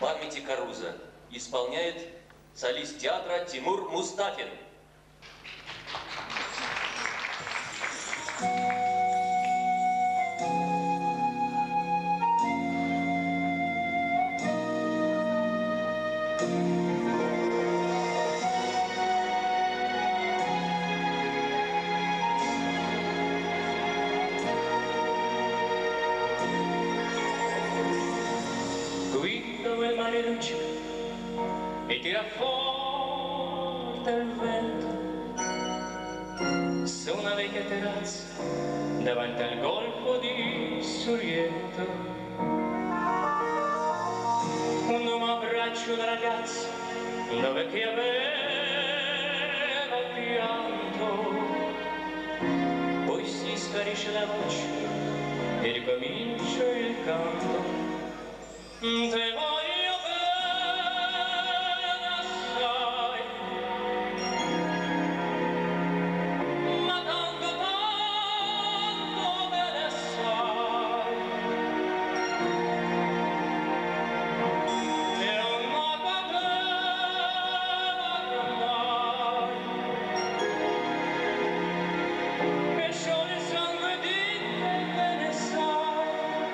памяти Каруза исполняет солист театра Тимур Мустафин. E tira forte il vento su una vecchia terrazza davanti al golfo di Sorrento. Quando mi abbraccio una ragazza dove che aveva pianto, poi si schiarisce la voce e ricomincia il canto. Te voglio bene assai, ma tanto bene assai, e non mi poteva mai, che scioglie il sangue di te bene sai.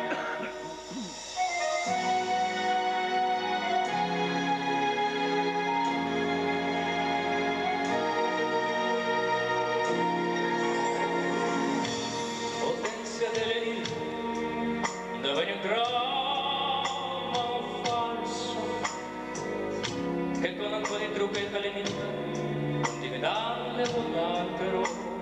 Dove un dramma falso che con un po' di trucco e calamita non deve darle volatero,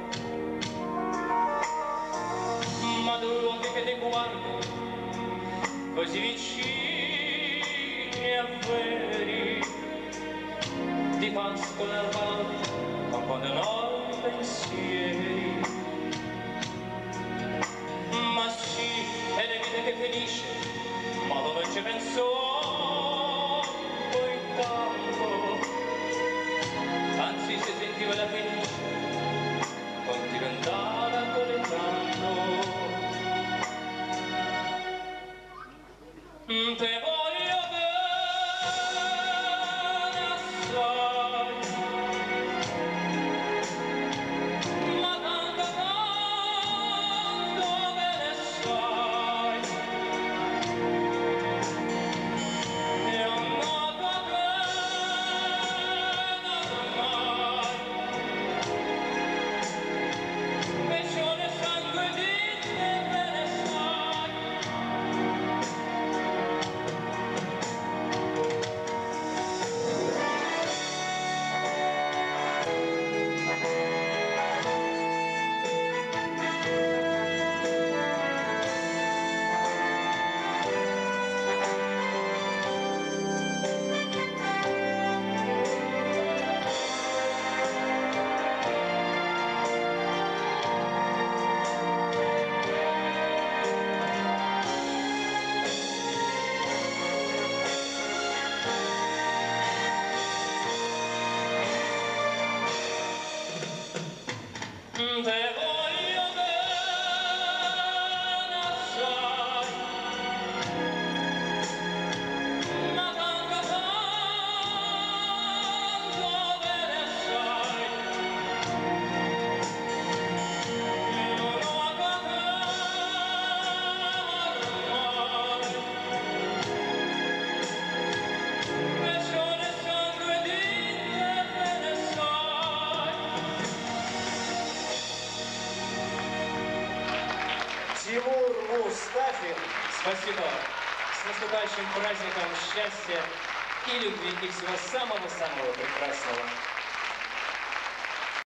ma due occhi che ti guardano così vicini a veri ti pascono al volto con quando non pensieri. Ma sì, è la vita che finisce, ma dove ci pensò poi tanto, anzi si sentiva la finisce, quando ti cantava collegando. Te voglio bene assai, ma tanto bene sai, e non noto bene mai, che scioglie il sangue di te bene sai. Te voglio bene assai, ma tanto bene sai, e non ho a ormai, che scioglie il sangue di te bene sai. Тимур Мустафин. Спасибо. С наступающим праздником счастья и любви, и всего самого-самого прекрасного.